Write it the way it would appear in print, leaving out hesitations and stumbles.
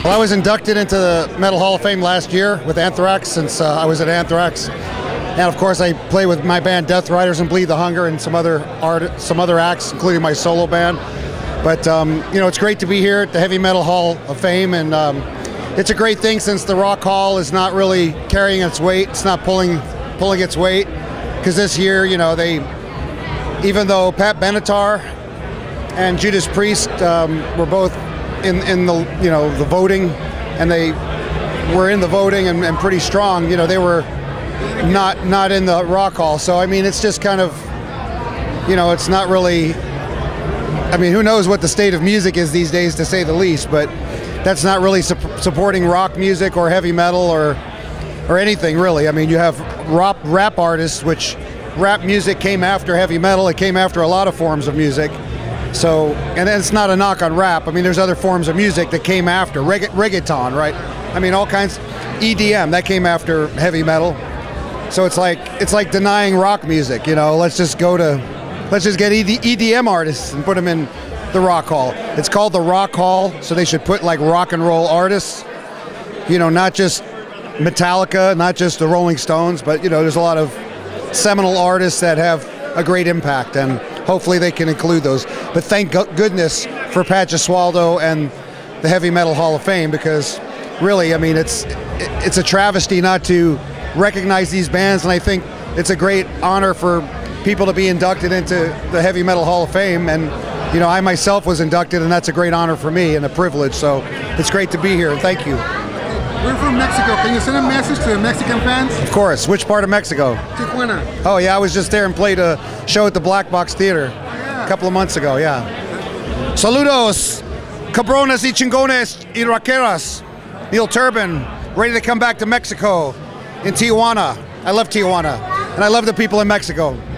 Well, I was inducted into the Metal Hall of Fame last year with Anthrax, since I was at Anthrax. And of course, I play with my band Death Riders and Bleed the Hunger and some other acts, including my solo band. But you know, it's great to be here at the Heavy Metal Hall of Fame, and it's a great thing since the Rock Hall is not really carrying its weight. It's not pulling its weight, because this year, you know, even though Pat Benatar and Judas Priest were both in the, you know, the voting, and they were in the voting and pretty strong, you know, they were not in the Rock Hall. So I mean, it's just kind of, you know, it's not really, I mean, who knows what the state of music is these days, to say the least, but that's not really supporting rock music or heavy metal or anything really. I mean, you have rap artists, which rap music came after heavy metal. It came after a lot of forms of music. So, and it's not a knock on rap. I mean, there's other forms of music that came after reggaeton, right? I mean, all kinds. EDM, that came after heavy metal. So it's like denying rock music. You know, let's just get EDM artists and put them in the Rock Hall. It's called the Rock Hall, so they should put like rock and roll artists. You know, not just Metallica, not just the Rolling Stones, but you know, there's a lot of seminal artists that have a great impact, and hopefully they can include those. But thank goodness for Pat Gesualdo and the Heavy Metal Hall of Fame, because really, I mean, it's a travesty not to recognize these bands, and I think it's a great honor for people to be inducted into the Heavy Metal Hall of Fame. And you know, I myself was inducted, and that's a great honor for me and a privilege. So it's great to be here, and thank you. We're from Mexico. Can you send a message to the Mexican fans? Of course. Which part of Mexico? Tijuana. Oh yeah, I was just there and played a show at the Black Box Theater a couple of months ago, yeah. Saludos, cabrones y chingones y rockeras. Neil Turbin, ready to come back to Mexico in Tijuana. I love Tijuana, and I love the people in Mexico.